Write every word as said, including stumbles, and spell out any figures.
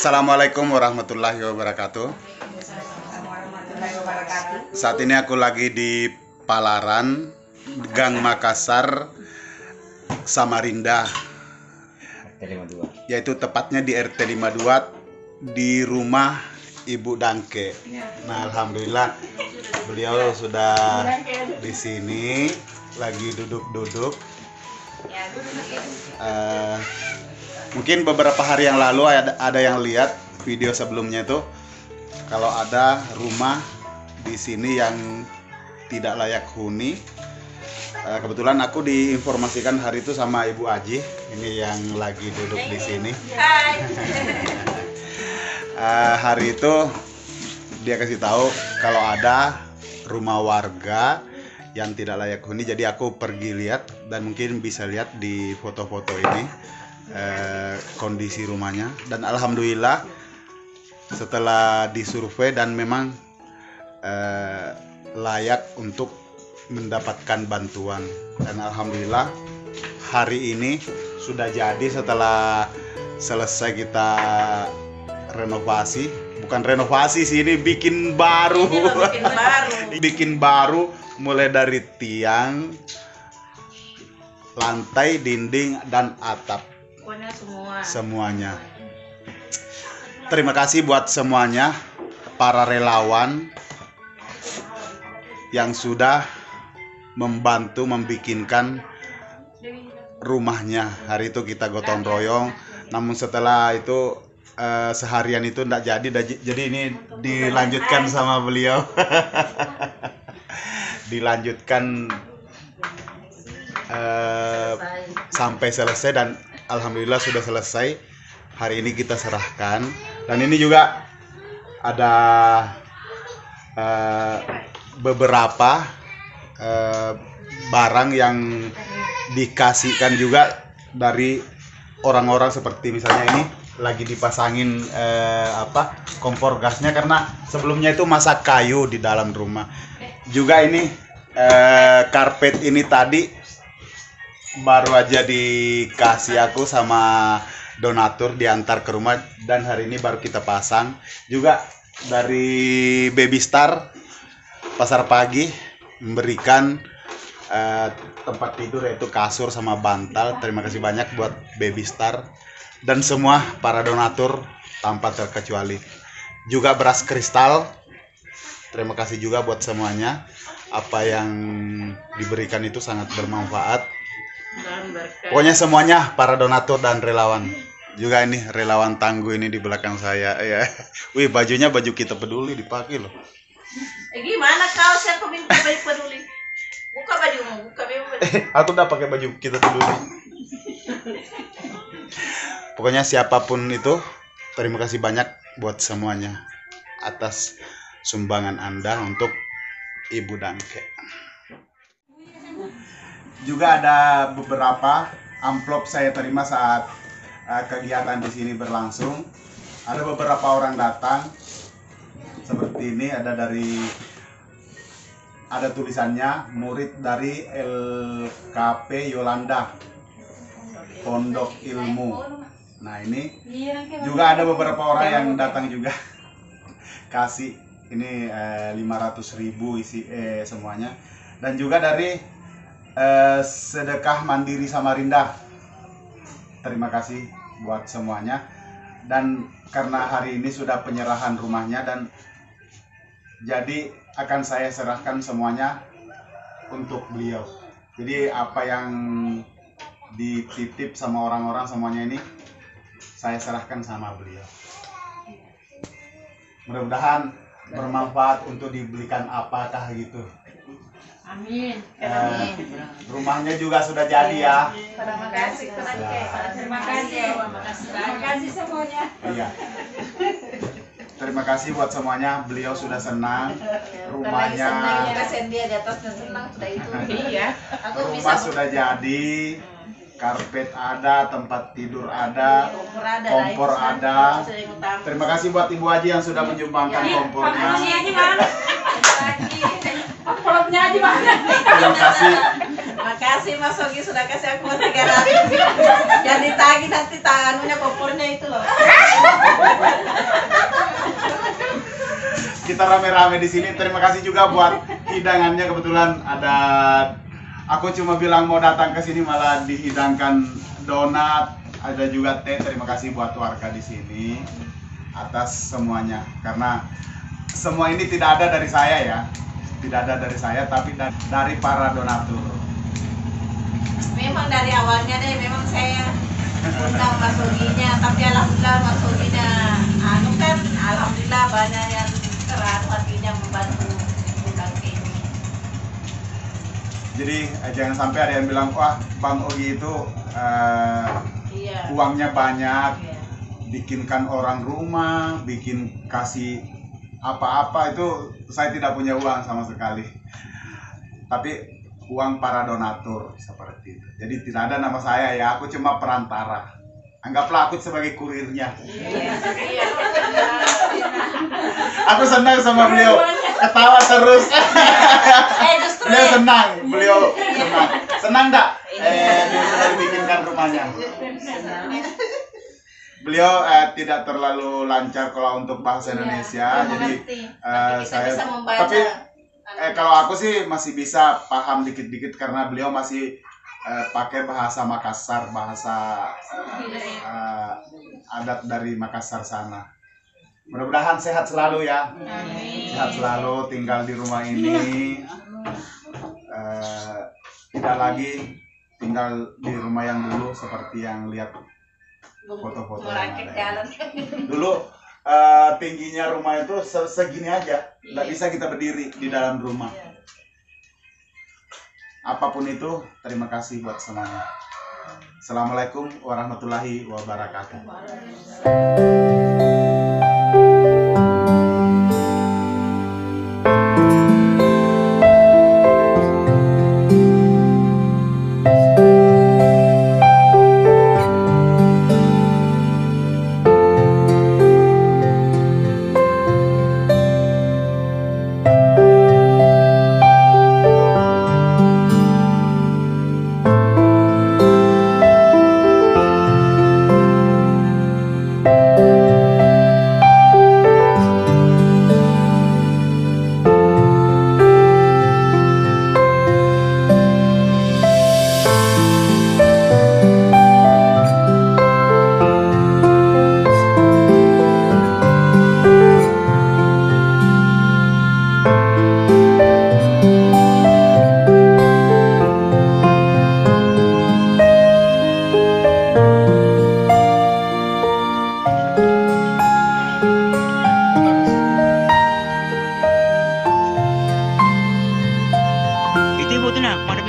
Assalamualaikum warahmatullahi wabarakatuh. Saat ini aku lagi di Palaran, Gang Makassar, Samarinda, R T lima puluh dua. Yaitu tepatnya di R T lima puluh dua di rumah Ibu Dangke. Nah, alhamdulillah beliau sudah di sini lagi duduk-duduk. Uh, mungkin beberapa hari yang lalu ada, ada yang lihat video sebelumnya itu kalau ada rumah di sini yang tidak layak huni. Uh, kebetulan aku diinformasikan hari itu sama Ibu Aji, ini yang lagi duduk di sini. Hai. uh, hari itu dia kasih tahu kalau ada rumah warga yang tidak layak huni, jadi aku pergi lihat dan mungkin bisa lihat di foto-foto ini eh, kondisi rumahnya. Dan alhamdulillah setelah disurvei dan memang eh, layak untuk mendapatkan bantuan. Dan alhamdulillah hari ini sudah jadi setelah selesai kita renovasi. Bukan renovasi sih, ini bikin baru. Ini bikin baru. Bikin baru mulai dari tiang, lantai, dinding, dan atap. Pokoknya semua. Semuanya. Terima kasih buat semuanya para relawan yang sudah membantu membikinkan rumahnya. Hari itu kita gotong royong, namun setelah itu Uh, seharian itu enggak jadi, jadi ini dilanjutkan sama beliau. Dilanjutkan uh, sampai selesai dan alhamdulillah sudah selesai. Hari ini kita serahkan dan ini juga ada uh, beberapa uh, barang yang dikasihkan juga dari orang-orang, seperti misalnya ini lagi dipasangin eh, apa kompor gasnya karena sebelumnya itu masak kayu di dalam rumah. Juga ini eh, karpet ini tadi baru aja dikasih aku sama donatur, diantar ke rumah dan hari ini baru kita pasang. Juga dari Baby Star Pasar Pagi memberikan eh, tempat tidur yaitu kasur sama bantal. Terima kasih banyak buat Baby Star dan semua para donatur tanpa terkecuali. Juga beras kristal, terima kasih juga buat semuanya. Apa yang diberikan itu sangat bermanfaat. Pokoknya semuanya para donatur dan relawan. Juga ini relawan tangguh ini di belakang saya ya. Wih, bajunya baju Kita Peduli dipakai loh. Eh, gimana kau siapa minta baju peduli? Buka bajumu, buka baju. Aku udah pakai baju Kita Peduli. Pokoknya siapapun itu, terima kasih banyak buat semuanya atas sumbangan Anda untuk Ibu Dangke. Juga ada beberapa amplop saya terima saat uh, kegiatan di sini berlangsung. Ada beberapa orang datang seperti ini, ada dari ada tulisannya murid dari L K P Yolanda Pondok Ilmu. Nah, ini juga ada beberapa orang yang datang juga kasih ini eh, lima ratus ribu isi eh, semuanya. Dan juga dari eh, Sedekah Mandiri Samarinda, terima kasih buat semuanya. Dan karena hari ini sudah penyerahan rumahnya dan jadi akan saya serahkan semuanya untuk beliau. Jadi apa yang dititip sama orang-orang semuanya ini saya serahkan sama beliau. Mudah-mudahan bermanfaat untuk dibelikan apakah gitu. Amin. Eh, rumahnya juga sudah jadi ya. Terima kasih. Terima kasih. Terima kasih semuanya. Iya. Terima kasih buat semuanya. Beliau sudah senang. Rumahnya. Kasihan dia di atasnya senang sudah itu. Iya. Aku Rumah bisa. sudah jadi. Karpet ada, tempat tidur ada, Kompor ada. kompor nah, itu ada. sudah yang utama. Terima kasih buat Ibu Haji yang sudah menyumbangkan kompornya. Aji mana? Amplopnya Aji mana? Terima kasih. Terima kasih Mas Ogi, sudah kasih aku tiga ratus. Yang ditagih nanti tangannya kopornya itu loh. Kita rame-rame di sini. Terima kasih juga buat hidangannya, kebetulan ada, aku cuma bilang mau datang ke sini malah dihidangkan donat, ada juga teh. Terima kasih buat warga di sini atas semuanya, karena semua ini tidak ada dari saya ya, tidak ada dari saya, tapi da- dari para donatur. Memang dari awalnya deh, memang saya undang Mas Oginya, tapi alhamdulillah Mas Oginya, anu kan, alhamdulillah banyak yang terharu hatinya membantu undang ke ini. Jadi eh, jangan sampai ada yang bilang, wah Bang Ogi itu eh, Iya. uangnya banyak, Iya. bikinkan orang rumah, bikin kasih apa-apa, itu saya tidak punya uang sama sekali. Tapi uang para donatur seperti itu. Jadi tidak ada nama saya ya, aku cuma perantara. Anggaplah aku sebagai kurirnya. Iya. Iya. Aku senang sama beliau, ketawa terus. Eh justru Beliau ya. senang, beliau senang. Senang enggak? Eh, dia sudah dibikinkan rumahnya. Beliau eh, tidak terlalu lancar kalau untuk bahasa Indonesia, Iya, jadi mengerti. eh, Tapi kita saya bisa membaca. tapi eh, kalau aku sih masih bisa paham dikit-dikit karena beliau masih eh, pakai bahasa Makassar, bahasa eh, adat dari Makassar sana. Mudah-mudahan sehat selalu ya, Amin. sehat selalu, tinggal di rumah ini, eh, tidak lagi tinggal di rumah yang dulu seperti yang lihat foto-foto yang Merakit ada. jalan. Dulu eh, tingginya rumah itu se- segini aja, nggak Iya. bisa kita berdiri di dalam rumah. Apapun itu, terima kasih buat semuanya. Assalamualaikum warahmatullahi wabarakatuh. Itu ibu tuh nak, mana